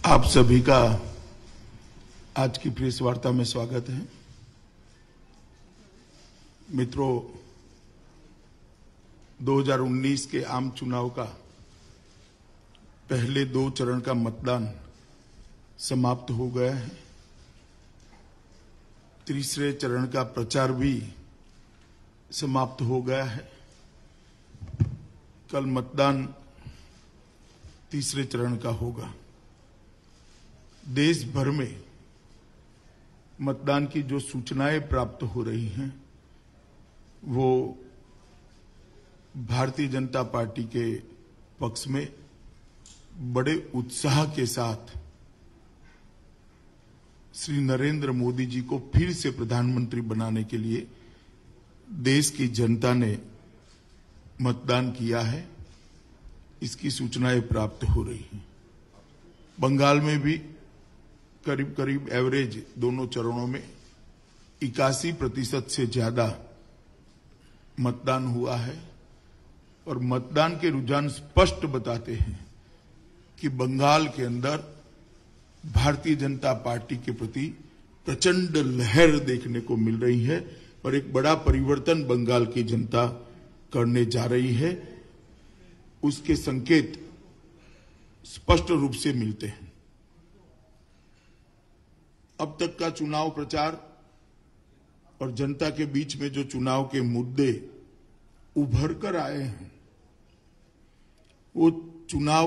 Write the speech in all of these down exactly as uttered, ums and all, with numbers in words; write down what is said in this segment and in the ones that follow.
आप सभी का आज की प्रेस वार्ता में स्वागत है। मित्रों, दो हज़ार उन्नीस के आम चुनाव का पहले दो चरण का मतदान समाप्त हो गया है। तीसरे चरण का प्रचार भी समाप्त हो गया है। कल मतदान तीसरे चरण का होगा। देश भर में मतदान की जो सूचनाएं प्राप्त हो रही हैं वो भारतीय जनता पार्टी के पक्ष में बड़े उत्साह के साथ श्री नरेंद्र मोदी जी को फिर से प्रधानमंत्री बनाने के लिए देश की जनता ने मतदान किया है, इसकी सूचनाएं प्राप्त हो रही हैं। बंगाल में भी करीब करीब एवरेज दोनों चरणों में इक्यासी प्रतिशत से ज्यादा मतदान हुआ है और मतदान के रुझान स्पष्ट बताते हैं कि बंगाल के अंदर भारतीय जनता पार्टी के प्रति प्रचंड लहर देखने को मिल रही है और एक बड़ा परिवर्तन बंगाल की जनता करने जा रही है। उसके संकेत स्पष्ट रूप से मिलते हैं। अब तक का चुनाव प्रचार और जनता के बीच में जो चुनाव के मुद्दे उभर कर आए हैं वो चुनाव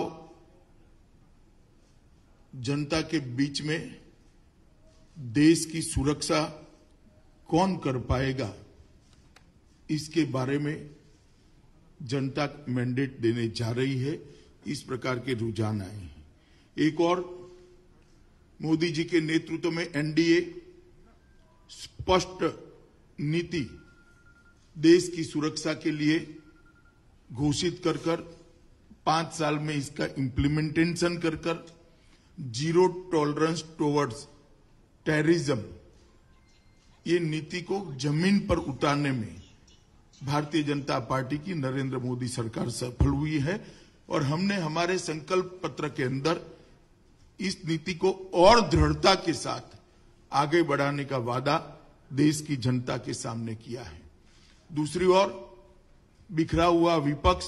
जनता के बीच में देश की सुरक्षा कौन कर पाएगा, इसके बारे में जनता मैंडेट देने जा रही है। इस प्रकार के रुझान आए हैं। एक और, मोदी जी के नेतृत्व में एनडीए स्पष्ट नीति देश की सुरक्षा के लिए घोषित कर कर पांच साल में इसका इम्प्लीमेंटेशन कर कर जीरो टॉलरेंस टुवर्ड्स टेररिज्म, ये नीति को जमीन पर उतारने में भारतीय जनता पार्टी की नरेंद्र मोदी सरकार सफल हुई है और हमने हमारे संकल्प पत्र के अंदर इस नीति को और दृढ़ता के साथ आगे बढ़ाने का वादा देश की जनता के सामने किया है। दूसरी ओर, बिखरा हुआ विपक्ष,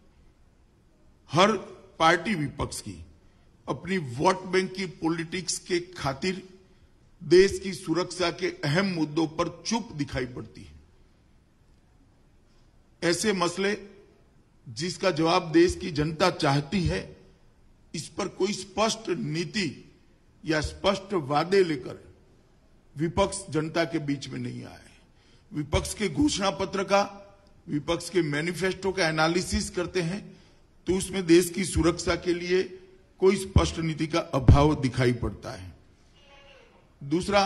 हर पार्टी विपक्ष की अपनी वोट बैंक की पॉलिटिक्स के खातिर देश की सुरक्षा के अहम मुद्दों पर चुप दिखाई पड़ती है। ऐसे मसले जिसका जवाब देश की जनता चाहती है, इस पर कोई स्पष्ट नीति या स्पष्ट वादे लेकर विपक्ष जनता के बीच में नहीं आए। विपक्ष के घोषणा पत्र का, विपक्ष के मैनिफेस्टो का एनालिसिस करते हैं तो उसमें देश की सुरक्षा के लिए कोई स्पष्ट नीति का अभाव दिखाई पड़ता है। दूसरा,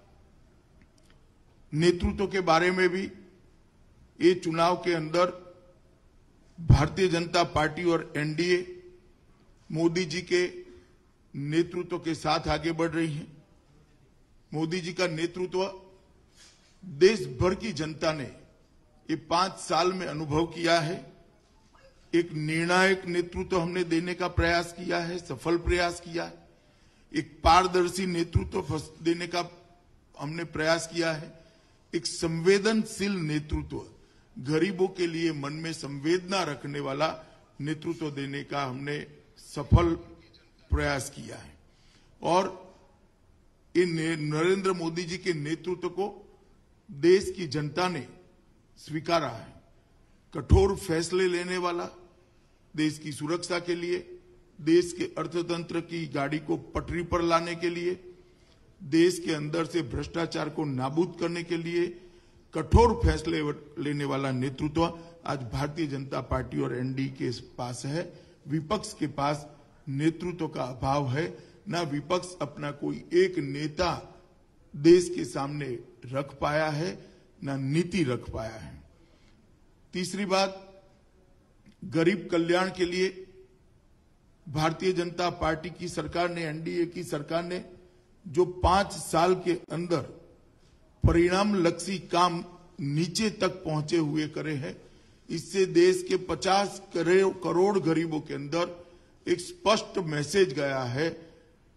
नेतृत्व के बारे में भी ये चुनाव के अंदर भारतीय जनता पार्टी और एनडीए मोदी जी के नेतृत्व के साथ आगे बढ़ रही है। मोदी जी का नेतृत्व देश भर की जनता ने ये पांच साल में अनुभव किया है। एक निर्णायक नेतृत्व हमने देने का प्रयास किया है, सफल प्रयास किया है। एक पारदर्शी नेतृत्व देने का हमने प्रयास किया है। एक संवेदनशील नेतृत्व, गरीबों के लिए मन में संवेदना रखने वाला नेतृत्व देने का हमने सफल प्रयास किया है और इन नरेंद्र मोदी जी के नेतृत्व को देश की जनता ने स्वीकारा है। कठोर फैसले लेने वाला, देश की सुरक्षा के लिए, देश के अर्थतंत्र की गाड़ी को पटरी पर लाने के लिए, देश के अंदर से भ्रष्टाचार को नाबूद करने के लिए कठोर फैसले लेने वाला नेतृत्व आज भारतीय जनता पार्टी और एनडीए के पास है। विपक्ष के पास नेतृत्व का अभाव है। ना विपक्ष अपना कोई एक नेता देश के सामने रख पाया है, ना नीति रख पाया है। तीसरी बात, गरीब कल्याण के लिए भारतीय जनता पार्टी की सरकार ने, एनडीए की सरकार ने जो पांच साल के अंदर परिणाम लक्षी काम नीचे तक पहुंचे हुए करे हैं, इससे देश के पचास करोड़ गरीबों के अंदर एक स्पष्ट मैसेज गया है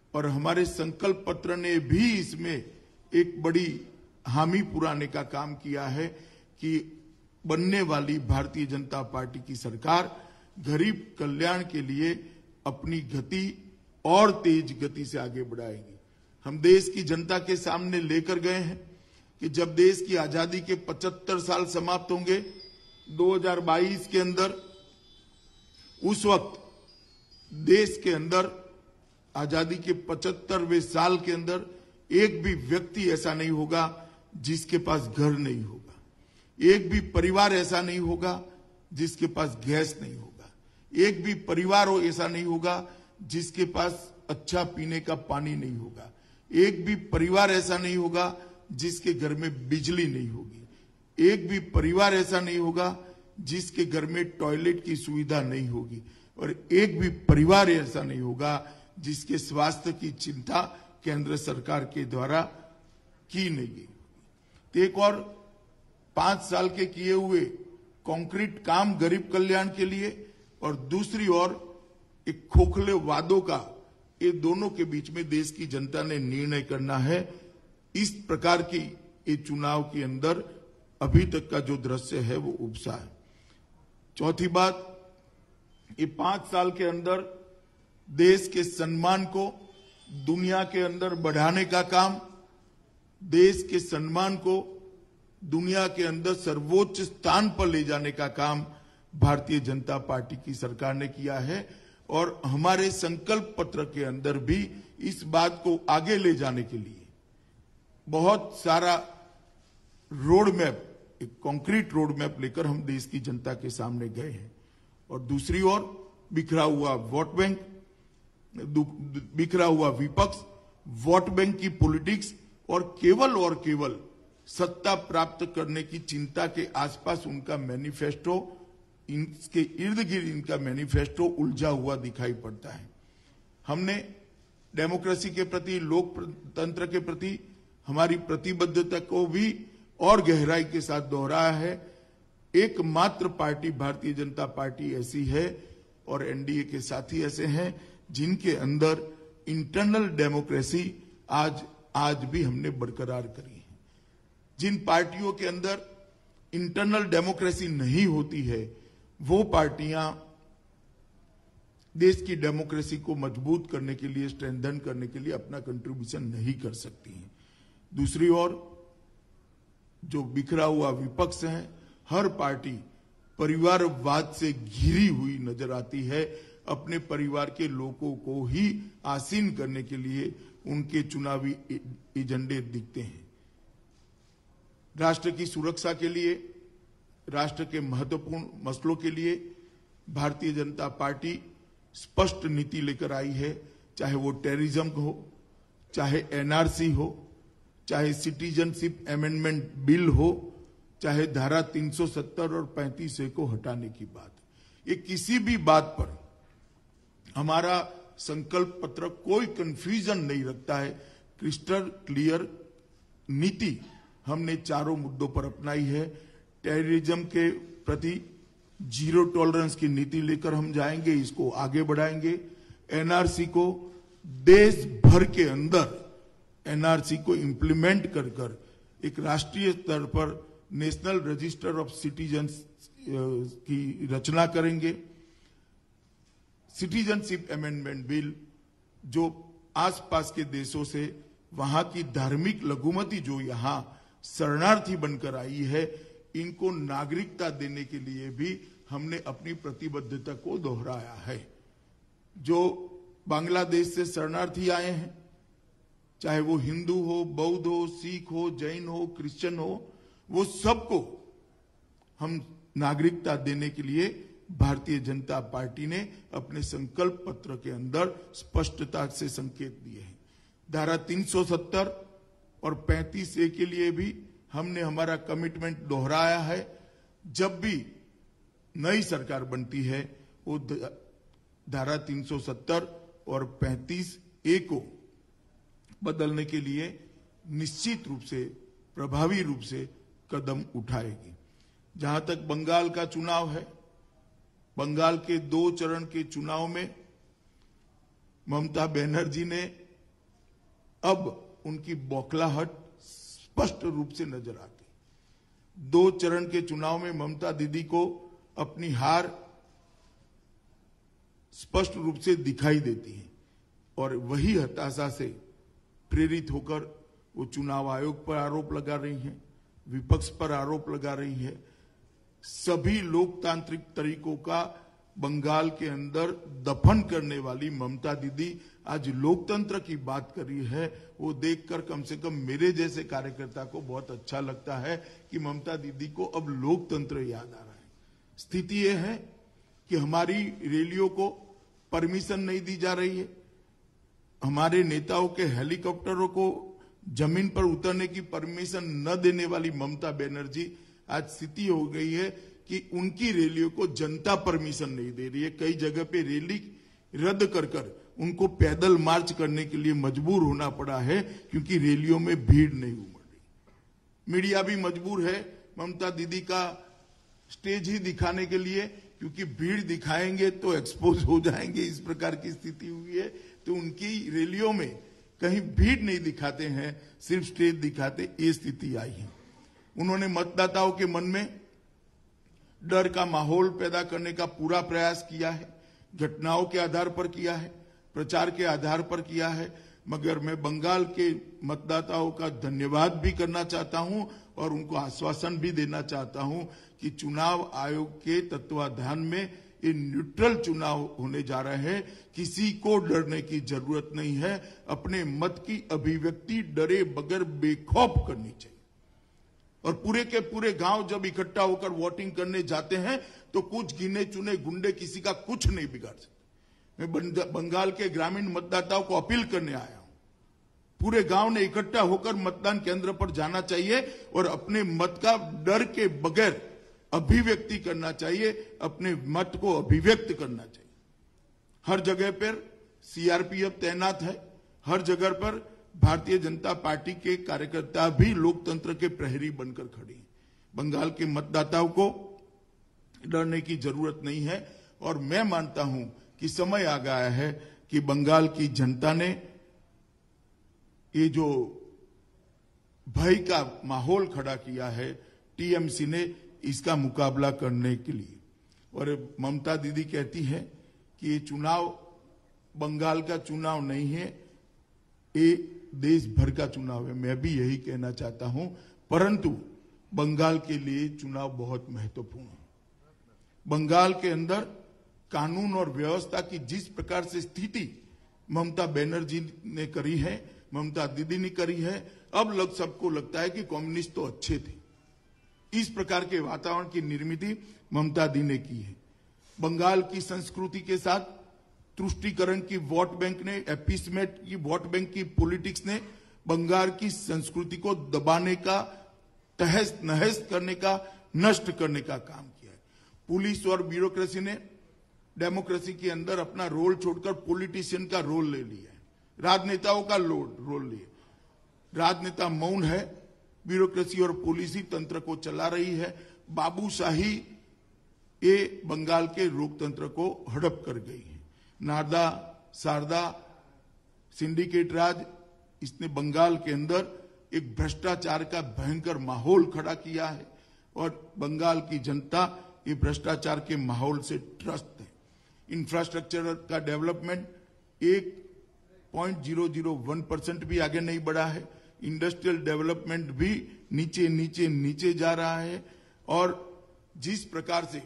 और हमारे संकल्प पत्र ने भी इसमें एक बड़ी हामी पुराने का काम किया है कि बनने वाली भारतीय जनता पार्टी की सरकार गरीब कल्याण के लिए अपनी गति और तेज गति से आगे बढ़ाएगी। हम देश की जनता के सामने लेकर गए हैं कि जब देश की आजादी के पचहत्तर साल समाप्त होंगे दो हज़ार बाईस के अंदर, उस वक्त देश के अंदर आजादी के पचहत्तरवें साल के अंदर एक भी व्यक्ति ऐसा नहीं होगा जिसके पास घर नहीं होगा, एक भी परिवार ऐसा नहीं होगा जिसके पास गैस नहीं होगा, एक भी परिवार हो ऐसा नहीं होगा जिसके पास अच्छा पीने का पानी नहीं होगा, एक भी परिवार ऐसा नहीं होगा जिसके घर में बिजली नहीं होगी, एक भी परिवार ऐसा नहीं होगा जिसके घर में टॉयलेट की सुविधा नहीं होगी, और एक भी परिवार ऐसा नहीं होगा जिसके स्वास्थ्य की चिंता केंद्र सरकार के द्वारा की नहीं गई। तो एक और पांच साल के किए हुए कंक्रीट काम गरीब कल्याण के लिए और दूसरी ओर एक खोखले वादों का, ये दोनों के बीच में देश की जनता ने निर्णय करना है। इस प्रकार की ये चुनाव के अंदर अभी तक का जो दृश्य है वो उपसा है। चौथी बात, ये पांच साल के अंदर देश के सम्मान को दुनिया के अंदर बढ़ाने का काम, देश के सम्मान को दुनिया के अंदर सर्वोच्च स्थान पर ले जाने का काम भारतीय जनता पार्टी की सरकार ने किया है। और हमारे संकल्प पत्र के अंदर भी इस बात को आगे ले जाने के लिए बहुत सारा रोड मैप, एक कॉन्क्रीट रोड मैप लेकर हम देश की जनता के सामने गए हैं। और दूसरी ओर बिखरा हुआ वोट बैंक, बिखरा हुआ विपक्ष, वोट बैंक की पॉलिटिक्स और केवल और केवल सत्ता प्राप्त करने की चिंता के आसपास उनका मैनिफेस्टो, इनके इर्द गिर्द इनका मैनिफेस्टो उलझा हुआ दिखाई पड़ता है। हमने डेमोक्रेसी के प्रति, लोकतंत्र के प्रति हमारी प्रतिबद्धता को भी और गहराई के साथ दोहराया है। एकमात्र पार्टी भारतीय जनता पार्टी ऐसी है और एनडीए के साथी ऐसे हैं जिनके अंदर इंटरनल डेमोक्रेसी आज आज भी हमने बरकरार करी है। जिन पार्टियों के अंदर इंटरनल डेमोक्रेसी नहीं होती है वो पार्टियां देश की डेमोक्रेसी को मजबूत करने के लिए, स्ट्रेंथन करने के लिए अपना कंट्रीब्यूशन नहीं कर सकती हैं। दूसरी ओर जो बिखरा हुआ विपक्ष है, हर पार्टी परिवारवाद से घिरी हुई नजर आती है। अपने परिवार के लोगों को ही आसीन करने के लिए उनके चुनावी एजेंडे दिखते हैं। राष्ट्र की सुरक्षा के लिए, राष्ट्र के महत्वपूर्ण मसलों के लिए भारतीय जनता पार्टी स्पष्ट नीति लेकर आई है। चाहे वो टेररिज्म हो, चाहे एनआरसी हो, चाहे सिटीजनशिप अमेंडमेंट बिल हो, चाहे धारा तीन सौ सत्तर और पैंतीस ए को हटाने की बात, ये किसी भी बात पर हमारा संकल्प पत्र कोई कंफ्यूजन नहीं रखता है। क्रिस्टल क्लियर नीति हमने चारों मुद्दों पर अपनाई है। टेररिज्म के प्रति जीरो टॉलरेंस की नीति लेकर हम जाएंगे, इसको आगे बढ़ाएंगे। एनआरसी को देश भर के अंदर एनआरसी को इंप्लीमेंट कर कर एक राष्ट्रीय स्तर पर नेशनल रजिस्टर ऑफ सिटीजन्स की रचना करेंगे। सिटीजनशिप अमेंडमेंट बिल जो आसपास के देशों से वहां की धार्मिक लघुमती जो यहां शरणार्थी बनकर आई है, इनको नागरिकता देने के लिए भी हमने अपनी प्रतिबद्धता को दोहराया है। जो बांग्लादेश से शरणार्थी आए हैं, चाहे वो हिंदू हो, बौद्ध हो, सिख हो, जैन हो, क्रिश्चियन हो, वो सबको हम नागरिकता देने के लिए भारतीय जनता पार्टी ने अपने संकल्प पत्र के अंदर स्पष्टता से संकेत दिए हैं। धारा तीन सौ सत्तर और पैंतीस ए के लिए भी हमने हमारा कमिटमेंट दोहराया है। जब भी नई सरकार बनती है वो धारा तीन सौ सत्तर और पैंतीस ए को बदलने के लिए निश्चित रूप से, प्रभावी रूप से कदम उठाएगी। जहां तक बंगाल का चुनाव है, बंगाल के दो चरण के चुनाव में ममता बनर्जी ने अब उनकी बौखलाहट स्पष्ट रूप से नजर आती। दो चरण के चुनाव में ममता दीदी को अपनी हार स्पष्ट रूप से दिखाई देती है और वही हताशा से प्रेरित होकर वो चुनाव आयोग पर आरोप लगा रही हैं, विपक्ष पर आरोप लगा रही है। सभी लोकतांत्रिक तरीकों का बंगाल के अंदर दफन करने वाली ममता दीदी आज लोकतंत्र की बात कर रही है। वो देखकर कम से कम मेरे जैसे कार्यकर्ता को बहुत अच्छा लगता है कि ममता दीदी को अब लोकतंत्र याद आ रहा है। स्थिति यह है कि हमारी रैलियों को परमिशन नहीं दी जा रही है, हमारे नेताओं के हेलीकॉप्टरों को जमीन पर उतरने की परमिशन न देने वाली ममता बनर्जी आज स्थिति हो गई है कि उनकी रैलियों को जनता परमिशन नहीं दे रही है। कई जगह पे रैली रद्द कर कर उनको पैदल मार्च करने के लिए मजबूर होना पड़ा है क्योंकि रैलियों में भीड़ नहीं उमड़ रही। मीडिया भी मजबूर है ममता दीदी का स्टेज ही दिखाने के लिए, क्योंकि भीड़ दिखाएंगे तो एक्सपोज हो जाएंगे, इस प्रकार की स्थिति हुई है। तो उनकी रैलियों में कहीं भीड़ नहीं दिखाते हैं, सिर्फ स्टेज दिखाते, ये स्थिति आई है। उन्होंने मतदाताओं के मन में डर का माहौल पैदा करने का पूरा प्रयास किया है, घटनाओं के आधार पर किया है, प्रचार के आधार पर किया है। मगर मैं बंगाल के मतदाताओं का धन्यवाद भी करना चाहता हूं और उनको आश्वासन भी देना चाहता हूं कि चुनाव आयोग के तत्वाधान में ये न्यूट्रल चुनाव होने जा रहे हैं। किसी को डरने की जरूरत नहीं है। अपने मत की अभिव्यक्ति डरे बगैर बेखौफ करनी चाहिए। और पूरे के पूरे गांव जब इकट्ठा होकर वोटिंग करने जाते हैं तो कुछ गिने चुने गुंडे किसी का कुछ नहीं बिगाड़ सकते। मैं बंगाल के ग्रामीण मतदाताओं को अपील करने आया हूं, पूरे गांव ने इकट्ठा होकर मतदान केंद्र पर जाना चाहिए और अपने मत का डर के बगैर अभिव्यक्ति करना चाहिए, अपने मत को अभिव्यक्त करना चाहिए। हर जगह पर सीआरपीएफ तैनात है, हर जगह पर भारतीय जनता पार्टी के कार्यकर्ता भी लोकतंत्र के प्रहरी बनकर खड़े हैं। बंगाल के मतदाताओं को डरने की जरूरत नहीं है और मैं मानता हूं कि समय आ गया है कि बंगाल की जनता ने ये जो भय का माहौल खड़ा किया है, टीएमसी ने इसका मुकाबला करने के लिए। और ममता दीदी कहती है कि ये चुनाव बंगाल का चुनाव नहीं है, ये देश भर का चुनाव है। मैं भी यही कहना चाहता हूं, परंतु बंगाल के लिए चुनाव बहुत महत्वपूर्ण है। बंगाल के अंदर कानून और व्यवस्था की जिस प्रकार से स्थिति ममता बनर्जी ने करी है, ममता दीदी ने करी है, अब लग सबको लगता है कि कम्युनिस्ट तो अच्छे थे। इस प्रकार के वातावरण की निर्मिति ममता दी ने की है। बंगाल की संस्कृति के साथ तुष्टीकरण की वोट बैंक ने, एपीसमेंट की वोट बैंक की पॉलिटिक्स ने बंगाल की संस्कृति को दबाने का, तहस नहस करने का, नष्ट करने का काम किया है। पुलिस और ब्यूरोक्रेसी ने डेमोक्रेसी के अंदर अपना रोल छोड़कर पॉलिटिशियन का रोल ले लिया है, राजनेताओं का रोल लिया। राजनेता मौन है, ब्यूरोक्रेसी और पुलिस ही तंत्र को चला रही है। बाबूशाही ये बंगाल के लोकतंत्र को हड़प कर गई है। नारदा, शारदा, सिंडिकेट राज, इसने बंगाल के अंदर एक भ्रष्टाचार का भयंकर माहौल खड़ा किया है और बंगाल की जनता ये भ्रष्टाचार के माहौल से त्रस्त है। इंफ्रास्ट्रक्चर का डेवलपमेंट एक point zero zero one percent भी आगे नहीं बढ़ा है। इंडस्ट्रियल डेवलपमेंट भी नीचे नीचे नीचे जा रहा है और जिस प्रकार से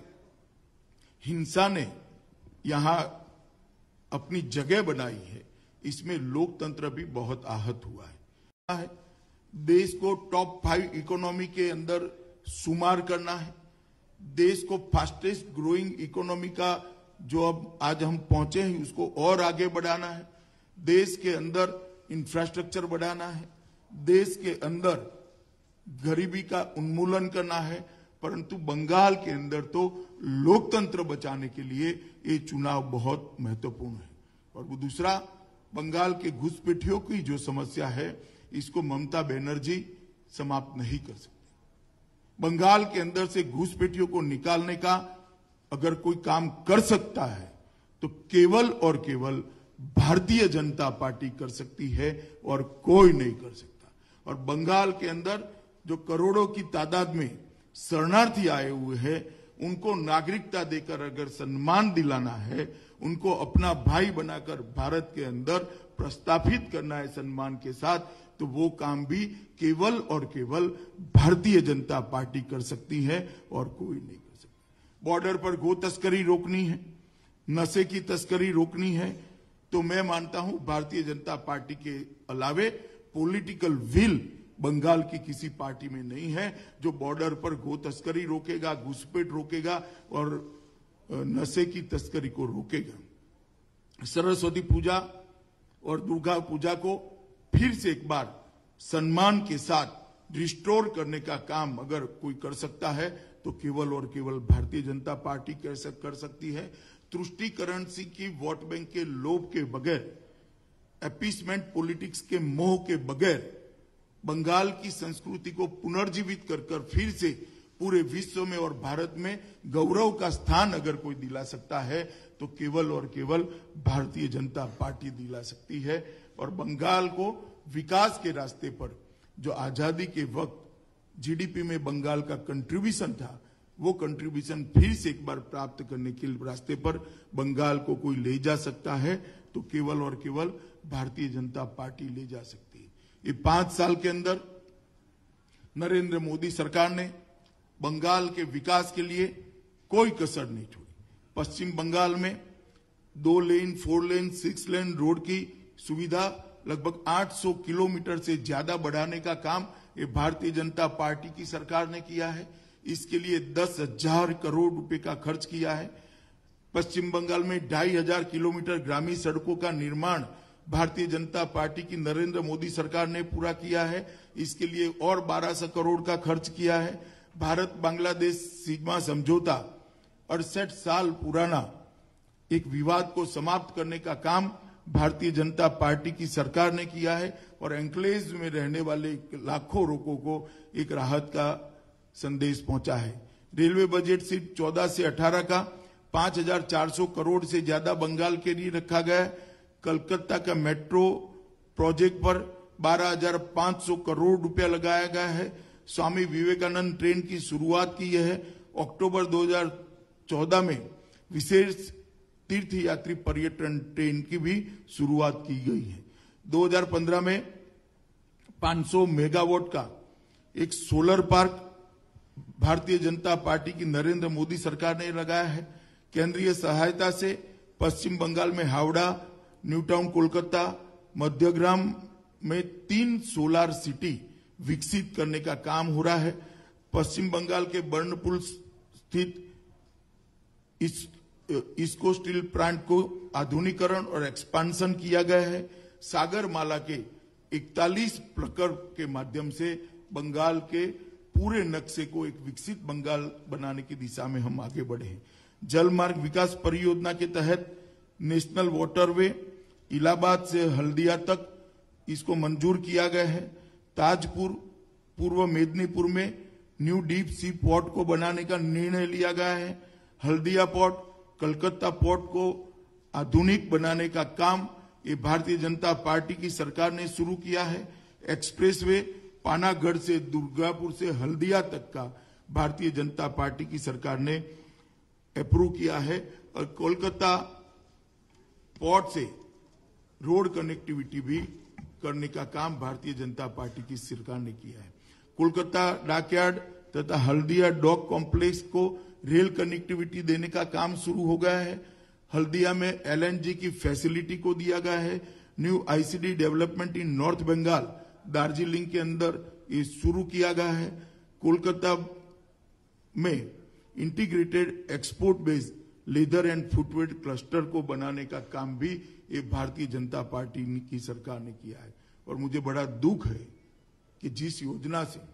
हिंसा ने यहां अपनी जगह बनाई है, इसमें लोकतंत्र भी बहुत आहत हुआ है। देश को टॉप फाइव इकोनॉमी के अंदर शुमार करना है, देश को फास्टेस्ट ग्रोइंग इकोनॉमी का जो अब आज हम पहुंचे हैं उसको और आगे बढ़ाना है, देश के अंदर इंफ्रास्ट्रक्चर बढ़ाना है, देश के अंदर गरीबी का उन्मूलन करना है। परंतु बंगाल के अंदर तो लोकतंत्र बचाने के लिए ये चुनाव बहुत महत्वपूर्ण है। और वो दूसरा, बंगाल के घुसपैठियों की जो समस्या है, इसको ममता बनर्जी समाप्त नहीं कर सकती। बंगाल के अंदर से घुसपैठियों को निकालने का अगर कोई काम कर सकता है तो केवल और केवल भारतीय जनता पार्टी कर सकती है और कोई नहीं कर सकता। और बंगाल के अंदर जो करोड़ों की तादाद में शरणार्थी आए हुए हैं, उनको नागरिकता देकर अगर सम्मान दिलाना है, उनको अपना भाई बनाकर भारत के अंदर प्रस्थापित करना है सम्मान के साथ, तो वो काम भी केवल और केवल भारतीय जनता पार्टी कर सकती है और कोई नहीं कर सकता। बॉर्डर पर गो तस्करी रोकनी है, नशे की तस्करी रोकनी है, तो मैं मानता हूं भारतीय जनता पार्टी के अलावे पॉलिटिकल विल बंगाल की किसी पार्टी में नहीं है जो बॉर्डर पर गो तस्करी रोकेगा, घुसपैठ रोकेगा और नशे की तस्करी को रोकेगा। सरस्वती पूजा और दुर्गा पूजा को फिर से एक बार सम्मान के साथ रिस्टोर करने का काम अगर कोई कर सकता है तो केवल और केवल भारतीय जनता पार्टी कैसे कर सकती है। तुष्टीकरण सी की वोट बैंक के लोभ के बगैर, अपीसमेंट पॉलिटिक्स के मोह के बगैर बंगाल की संस्कृति को पुनर्जीवित कर कर फिर से पूरे विश्व में और भारत में गौरव का स्थान अगर कोई दिला सकता है तो केवल और केवल भारतीय जनता पार्टी दिला सकती है। और बंगाल को विकास के रास्ते पर जो आजादी के वक्त जीडीपी में बंगाल का कंट्रीब्यूशन था, वो कंट्रीब्यूशन फिर से एक बार प्राप्त करने के रास्ते पर बंगाल को कोई ले जा सकता है तो केवल और केवल भारतीय जनता पार्टी ले जा सकती है। ये पांच साल के अंदर नरेंद्र मोदी सरकार ने बंगाल के विकास के लिए कोई कसर नहीं छोड़ी। पश्चिम बंगाल में दो lane, four lane, six lane road की सुविधा लगभग आठ सौ किलोमीटर से ज्यादा बढ़ाने का काम ये भारतीय जनता पार्टी की सरकार ने किया है। इसके लिए दस हजार करोड़ रुपए का खर्च किया है। पश्चिम बंगाल में ढाई हजार किलोमीटर ग्रामीण सड़कों का निर्माण भारतीय जनता पार्टी की नरेंद्र मोदी सरकार ने पूरा किया है। इसके लिए और बारह सौ करोड़ का खर्च किया है। भारत बांग्लादेश सीमा समझौता अड़सठ साल पुराना एक विवाद को समाप्त करने का काम भारतीय जनता पार्टी की सरकार ने किया है और एन्क्लेव में रहने वाले लाखों लोगों को एक राहत का संदेश पहुंचा है। रेलवे बजट सिर्फ चौदह से अठारह का पांच हजार चार सौ करोड़ से ज्यादा बंगाल के लिए रखा गया है। कलकत्ता का मेट्रो प्रोजेक्ट पर बारह हजार पांच सौ करोड़ रुपया लगाया गया है। स्वामी विवेकानंद ट्रेन की शुरुआत की है। अक्टूबर दो हजार चौदह में विशेष तीर्थ यात्री पर्यटन ट्रेन की भी शुरुआत की गई है। दो हजार पंद्रह में पांच सौ मेगावाट का एक solar park Bharatiya Janata party की नरेंद्र मोदी सरकार ने लगाया है। केंद्रीय सहायता से पश्चिम बंगाल में हावड़ा, न्यू टाउन कोलकाता, मध्यग्राम में तीन सोलार सिटी विकसित करने का काम हो रहा है। पश्चिम बंगाल के बर्नपुर स्थित इस इसको स्टील प्लांट को आधुनिकीकरण और एक्सपांशन किया गया है। सागरमाला के इकतालीस प्रकल्प के माध्यम से बंगाल के पूरे नक्शे को एक विकसित बंगाल बनाने की दिशा में हम आगे बढ़े हैं। जल मार्ग विकास परियोजना के तहत नेशनल वाटरवे इलाहाबाद से हल्दिया तक इसको मंजूर किया गया है। ताजपुर पूर्व मेदिनीपुर में न्यू डीप सी पोर्ट को बनाने का निर्णय लिया गया है। हल्दिया पोर्ट, कलकत्ता पोर्ट को आधुनिक बनाने का काम ये भारतीय जनता पार्टी की सरकार ने शुरू किया है। एक्सप्रेसवे पानागढ़ से दुर्गापुर से हल्दिया तक का भारतीय जनता पार्टी की सरकार ने अप्रूव किया है और कोलकाता पोर्ट से रोड कनेक्टिविटी भी करने का काम भारतीय जनता पार्टी की सरकार ने किया है। कोलकाता डॉकयार्ड तथा हल्दिया डॉक कॉम्प्लेक्स को रेल कनेक्टिविटी देने का काम शुरू हो गया है। हल्दिया में एलएनजी की फैसिलिटी को दिया गया है। New ICD development in North Bengal Darjeeling के अंदर ये शुरू किया गया है। कोलकाता में integrated export based leather and footwear cluster को बनाने का काम भी ये भारतीय जनता पार्टी की सरकार ने किया है। और मुझे बड़ा दुख है कि जिस योजना से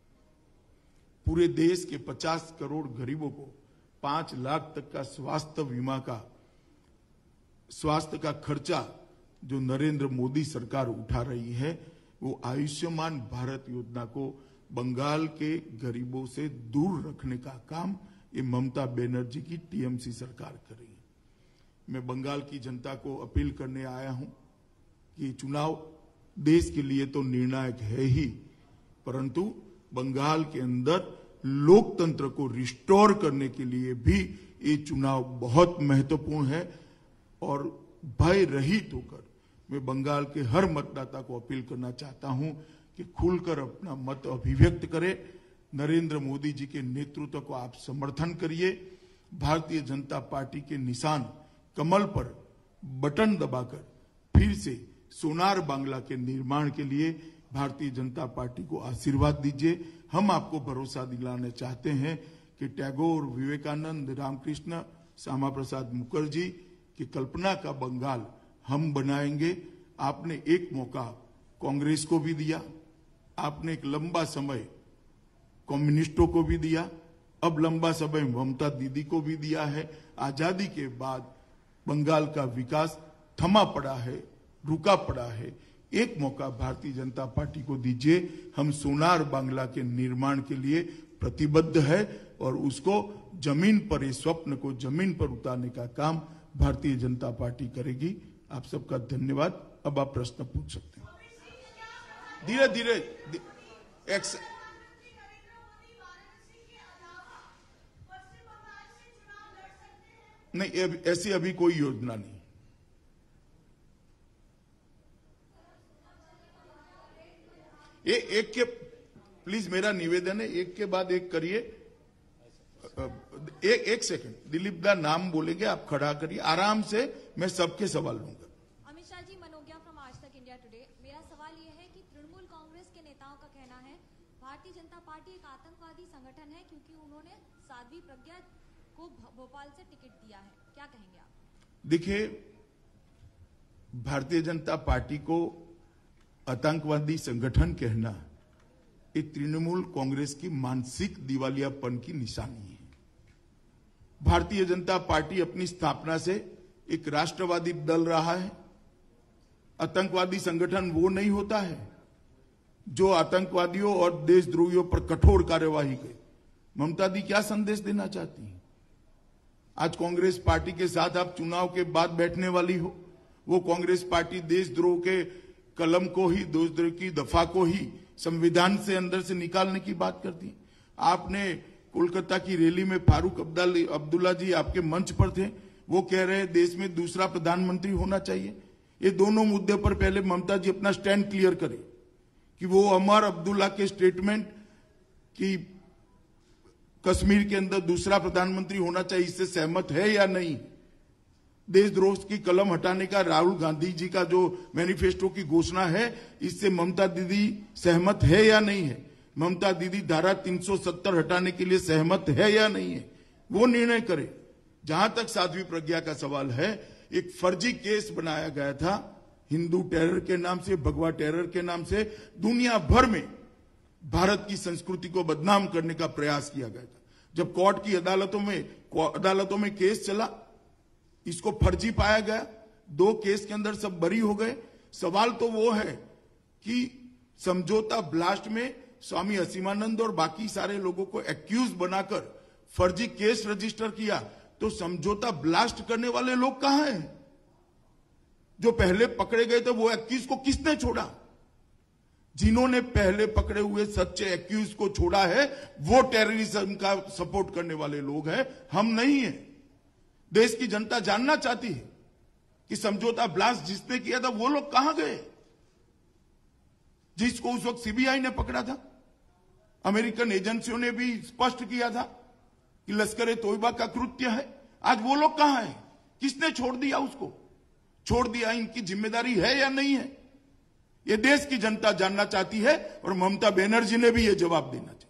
पूरे देश के पचास करोड़ गरीबों को पांच लाख तक का स्वास्थ्य बीमा का स्वास्थ्य का खर्चा जो नरेंद्र मोदी सरकार उठा रही है, वो आयुष्मान भारत योजना को बंगाल के गरीबों से दूर रखने का काम ये ममता बनर्जी की टीएमसी सरकार कर रही है। मैं बंगाल की जनता को अपील करने आया हूं कि चुनाव देश के लिए तो निर्णायक है ही, परंतु बंगाल के अंदर लोकतंत्र को रिस्टोर करने के लिए भी ये चुनाव बहुत महत्वपूर्ण है। और भय रहित होकर मैं बंगाल के हर मतदाता को अपील करना चाहता हूं कि खुलकर अपना मत अभिव्यक्त करें। नरेंद्र मोदी जी के नेतृत्व को आप समर्थन करिए। भारतीय जनता पार्टी के निशान कमल पर बटन दबाकर फिर से सोनार बांग्ला के निर्माण के लिए भारतीय जनता पार्टी को आशीर्वाद दीजिए। हम आपको भरोसा दिलाना चाहते हैं कि टैगोर, विवेकानंद, रामकृष्ण, श्यामा प्रसाद मुखर्जी की कल्पना का बंगाल हम बनाएंगे। आपने एक मौका कांग्रेस को भी दिया, आपने एक लंबा समय कम्युनिस्टों को भी दिया, अब लंबा समय ममता दीदी को भी दिया है। आजादी के बाद बंगाल का विकास थमा पड़ा है, रुका पड़ा है। एक मौका भारतीय जनता पार्टी को दीजिए। हम सोनार बांग्ला के निर्माण के लिए प्रतिबद्ध है और उसको जमीन पर, इस स्वप्न को जमीन पर उतारने का काम भारतीय जनता पार्टी करेगी। आप सबका धन्यवाद। अब आप प्रश्न पूछ सकते हैं। धीरे धीरे एक्स नहीं, ऐसी अभी कोई योजना नहीं। ए, एक के प्लीज मेरा निवेदन है, एक के बाद एक करिए। एक एक सेकंड, दिलीप दा नाम बोलेंगे, आप खड़ा करिए आराम से, मैं सबके सवाल लूंगा। Amit Shah ji, Manogya from Aaj Tak India today. मेरा सवाल यह है कि तृणमूल कांग्रेस के नेताओं का कहना है भारतीय जनता पार्टी एक आतंकवादी संगठन है क्योंकि उन्होंने साध्वी प्रज्ञा को भोपाल से टिकट दिया है, क्या कहेंगे आप? देखिए, भारतीय जनता पार्टी को आतंकवादी संगठन कहना ये तृणमूल कांग्रेस की मानसिक दिवालियापन की निशानी है। भारतीय जनता पार्टी अपनी स्थापना से एक राष्ट्रवादी दल रहा है। आतंकवादी संगठन वो नहीं होता है जो आतंकवादियों और देशद्रोहियों पर कठोर कार्यवाही करे। ममता दी क्या संदेश देना चाहती हैं? आज कांग्रेस पार्टी के साथ आप चुनाव के बाद बैठने वाली हो। वो कांग्रेस पार्टी देशद्रोह के कलम को ही, देशद्रोह की दफा को ही संविधान से अंदर से निकालने की बात करती है। आपने कोलकाता की रैली में फारूक अब्दुल्ला जी आपके मंच पर थे, वो कह रहे हैं देश में दूसरा प्रधानमंत्री होना चाहिए। ये दोनों मुद्दे पर पहले ममता जी अपना स्टैंड क्लियर करें कि वो अमर अब्दुल्ला के स्टेटमेंट कि कश्मीर के अंदर दूसरा प्रधानमंत्री होना चाहिए, इससे सहमत है या नहीं। देशद्रोह की कलम हटाने का राहुल गांधी जी का जो मैनिफेस्टो की घोषणा है, इससे ममता दीदी सहमत है या नहीं है। ममता दीदी धारा तीन सौ सत्तर हटाने के लिए सहमत है या नहीं है, वो निर्णय करे। जहां तक साध्वी प्रज्ञा का सवाल है, एक फर्जी केस बनाया गया था हिंदू टेरर के नाम से, भगवा टेरर के नाम से। दुनिया भर में भारत की संस्कृति को बदनाम करने का प्रयास किया गया था। जब कोर्ट की अदालतों में अदालतों में केस चला, इसको फर्जी पाया गया। दो केस के अंदर सब बरी हो गए। सवाल तो वो है कि समझौता ब्लास्ट में स्वामी असीमानंद और बाकी सारे लोगों को एक्यूज बनाकर फर्जी केस रजिस्टर किया, तो समझौता ब्लास्ट करने वाले लोग कहां हैं? जो पहले पकड़े गए थे वो एक्यूज को किसने छोड़ा? जिन्होंने पहले पकड़े हुए सच्चे एक्यूज को छोड़ा है वो टेररिज्म का सपोर्ट करने वाले लोग हैं, हम नहीं है। देश की जनता जानना चाहती है कि समझौता ब्लास्ट जिसने किया था वो लोग कहां गए, जिसको उस वक्त सीबीआई ने पकड़ा था। अमेरिकन एजेंसियों ने भी स्पष्ट किया था कि लश्कर ए तोयबा का कृत्य है। आज वो लोग कहां हैं? किसने छोड़ दिया उसको? छोड़ दिया, इनकी जिम्मेदारी है या नहीं है? ये देश की जनता जानना चाहती है और ममता बनर्जी ने भी ये जवाब देना चाहिए।